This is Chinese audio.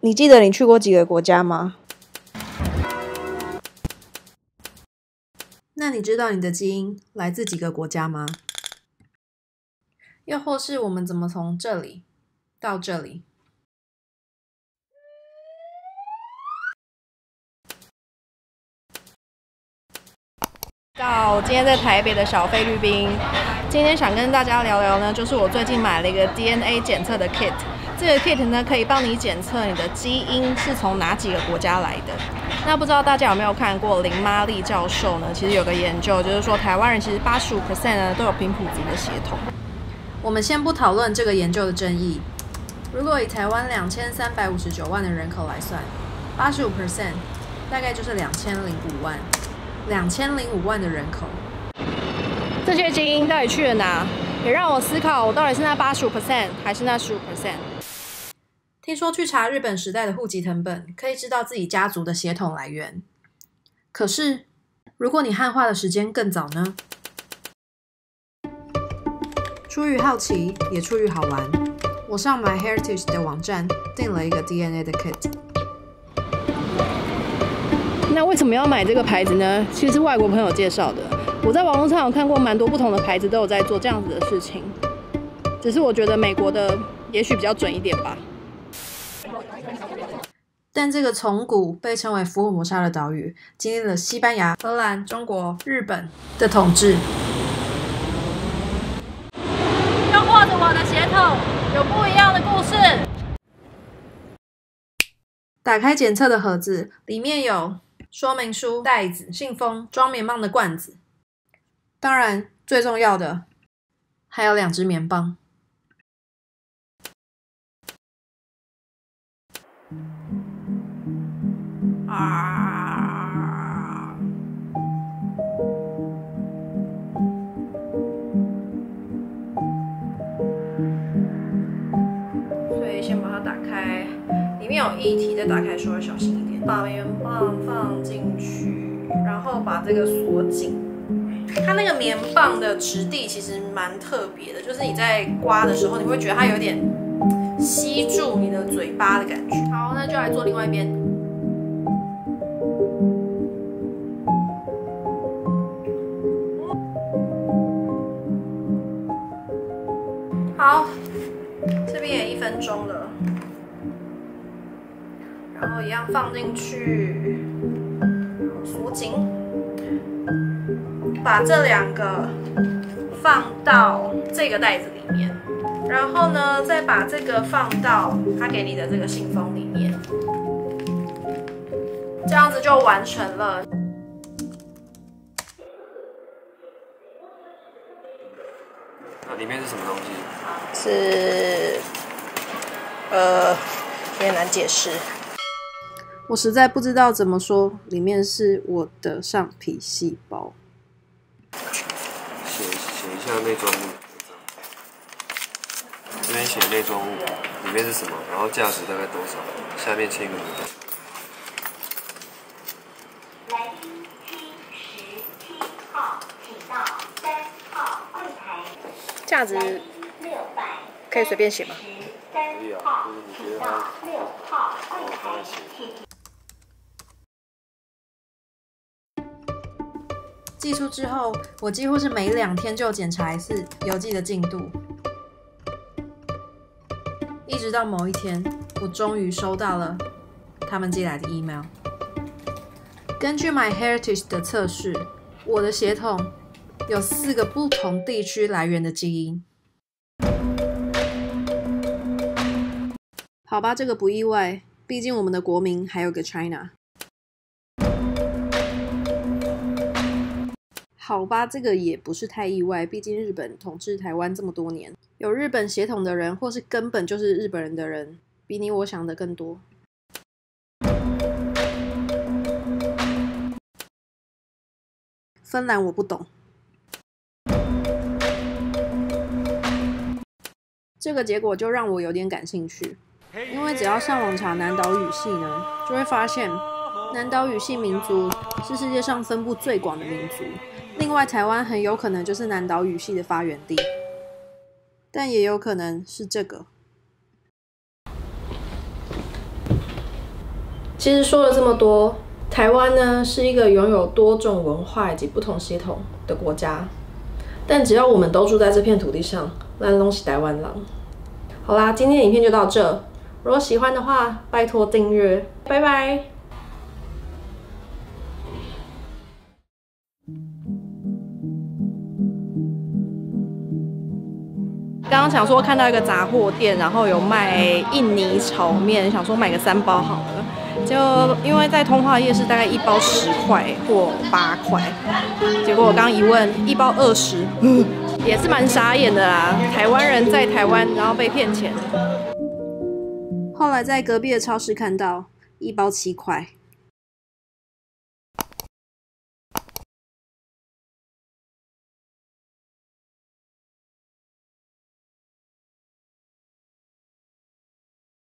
你记得你去过几个国家吗？ 那你知道你的基因来自几个国家吗？又或是我们怎么从这里到这里？ 到今天在台北的小菲律宾，今天想跟大家聊聊呢，就是我最近买了一个 DNA 检测的 kit。这个 kit 呢，可以帮你检测你的基因是从哪几个国家来的。那不知道大家有没有看过林妈利教授呢？其实有个研究，就是说台湾人其实85% 呢都有平埔族的血统。 我们先不讨论这个研究的争议。如果以台湾2359万的人口来算，85%大概就是2005万。2005万的人口， 这些基因到底去了哪？也让我思考，我到底是那85%还是那15%？ 听说去查日本时代的户籍誊本，可以知道自己家族的血统来源。可是，如果你汉化的时间更早呢？出于好奇，也出于好玩，我上 MyHeritage 的网站订了一个 DNA 的 kit。 那为什么要买这个牌子呢？其实是外国朋友介绍的。我在网络上有看过蛮多不同的牌子都有在做这样子的事情，只是我觉得美国的也许比较准一点吧。 但这个从古被称为福尔摩沙的岛屿，经历了西班牙、荷兰、中国、日本的统治。 又或者我的血统有不一样的故事。 打开检测的盒子，里面有说明书、袋子、信封、装棉棒的罐子。当然，最重要的还有2支棉棒。 所以先把它打开，里面有液体，再打开稍微小心一点。把棉棒放进去，然后把这个锁紧。它那个棉棒的质地其实蛮特别的，就是你在刮的时候，你会觉得它有点吸住你的嘴巴的感觉。好，那就来做另外一边。好，这边也1分钟了，然后一样放进去，锁紧。把这2个放到这个袋子里面，然后呢，再把这个放到他给你的这个信封里面，这样子就完成了。 那里面是什么东西？ 是，有点难解释。 我实在不知道怎么说，里面是我的上皮细胞。 写一下内装物，这边写内装物里面是什么，然后价值大概多少，下面签个名。 来宾G17号，请到3号柜台。 价值可以随便写吗？ 可以啊，就是你觉得它帮他写。 寄出之后，我几乎是每2天就检查一次邮寄的进度，一直到某一天，我终于收到了他们寄来的 email。根据 MyHeritage 的测试，我的血统有4个不同地区来源的基因。好吧，这个不意外，毕竟我们的国名还有个 China。好吧，这个也不是太意外，毕竟日本统治台湾这么多年，有日本血统的人，或是根本就是日本人的人，比你我想的更多。芬兰我不懂。这个结果就让我有点感兴趣，因为只要上网查南岛语系呢，就会发现南岛语系民族是世界上分布最广的民族。另外，台湾很有可能就是南岛语系的发源地，但也有可能是这个。 其实说了这么多，台湾呢是一个拥有多种文化以及不同血统的国家，但只要我们都住在这片土地上，咱拢是台湾人。好啦，今天的影片就到这。如果喜欢的话，拜托订阅，拜拜。刚刚想说看到一个杂货店，然后有卖印尼炒面，想说买个3包好了。就因为在通化夜市大概1包10块或8块，结果我刚一问1包20，也是蛮傻眼的啦。台湾人在台湾，然后被骗钱。 后来在隔壁的超市看到1包7块。